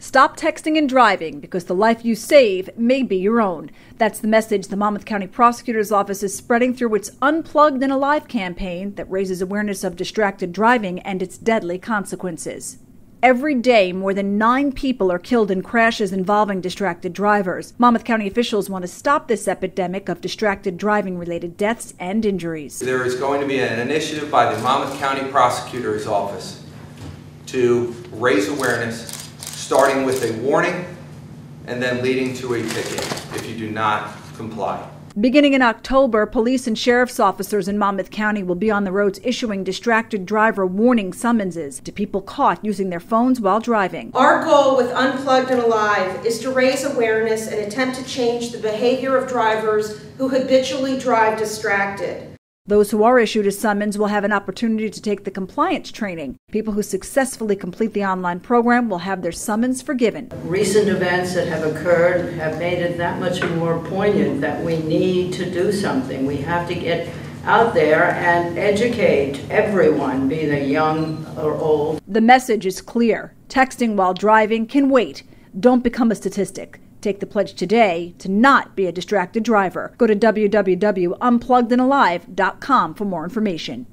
Stop texting and driving because the life you save may be your own. That's the message the Monmouth County Prosecutor's Office is spreading through its Unplugged and Alive campaign that raises awareness of distracted driving and its deadly consequences. Every day, more than 9 people are killed in crashes involving distracted drivers. Monmouth County officials want to stop this epidemic of distracted driving-related deaths and injuries. There is going to be an initiative by the Monmouth County Prosecutor's Office to raise awareness, starting with a warning and then leading to a ticket if you do not comply. Beginning in October, police and sheriff's officers in Monmouth County will be on the roads issuing distracted driver warning summonses to people caught using their phones while driving. Our goal with Unplugged and Alive is to raise awareness and attempt to change the behavior of drivers who habitually drive distracted. Those who are issued a summons will have an opportunity to take the compliance training. People who successfully complete the online program will have their summons forgiven. Recent events that have occurred have made it that much more poignant that we need to do something. We have to get out there and educate everyone, be they young or old. The message is clear. Texting while driving can wait. Don't become a statistic. Take the pledge today to not be a distracted driver. Go to www.unpluggedandalive.com for more information.